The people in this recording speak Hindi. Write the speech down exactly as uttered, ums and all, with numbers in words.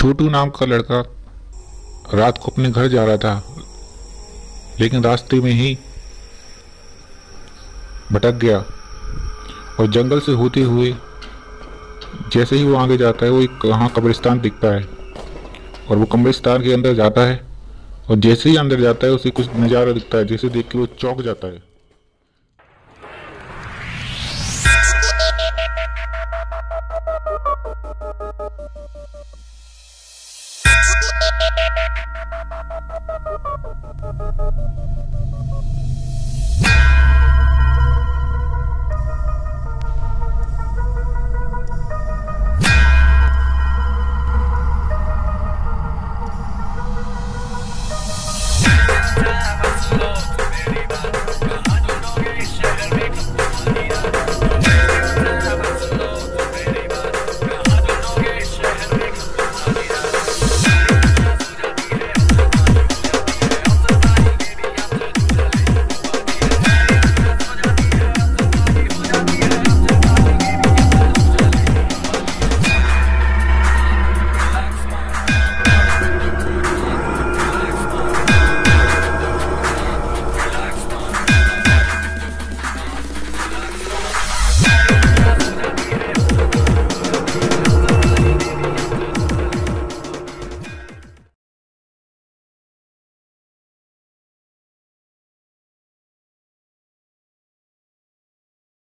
छोटू नाम का लड़का रात को अपने घर जा रहा था, लेकिन रास्ते में ही भटक गया और जंगल से होते हुए जैसे ही वो आगे जाता है वो एक वहाँ कब्रिस्तान दिखता है और वो कब्रिस्तान के अंदर जाता है और जैसे ही अंदर जाता है उसे कुछ नज़ारा दिखता है जिसे देख के वो चौंक जाता है।